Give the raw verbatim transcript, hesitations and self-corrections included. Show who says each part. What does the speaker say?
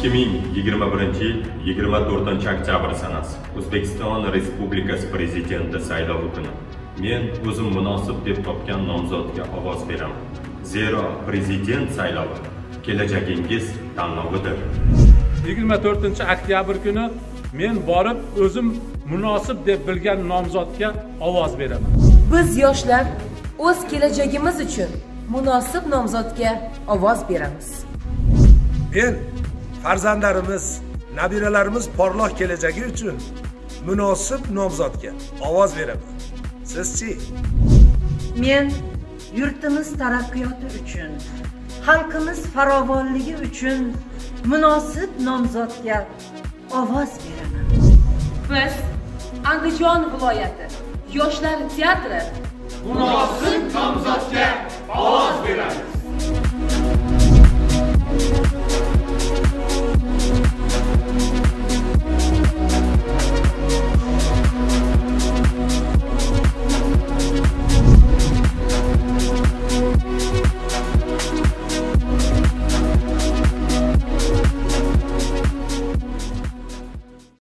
Speaker 1: ikki ming yigirma birinchi yil yigirma to'rtinchi oktyabr sanasi O'zbekiston Respublikasi Prezidenti saylovi kuni men o'zim munosib deb topgan nomzodga ovoz beraman. Zero prezident saylovi kelajagingiz tanlovidir.
Speaker 2: yigirma to'rtinchi oktyabr kuni men borib o'zim munosib deb bilgan nomzodga ovoz beraman.
Speaker 3: Biz yoshlar o'z kelajagimiz uchun munosib nomzodga ovoz beramiz.
Speaker 4: Men farzandlarimiz, nabiralarimiz porloq kelajagi uchun munosib nomzodga ovoz beraman. Sizchi?
Speaker 5: Men yurtimiz taraqqiyoti uchun, xalqimiz farovonligi uchun munosib nomzodga ovoz beraman.
Speaker 3: Biz Andijon viloyati yoshlar teatri
Speaker 6: munosib nomzodga ovoz beramiz.